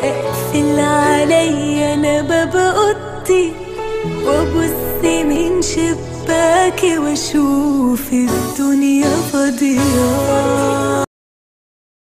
اقفل عليا انا باب اوضتي وابص من شباكي واشوف الدنيا فاضية.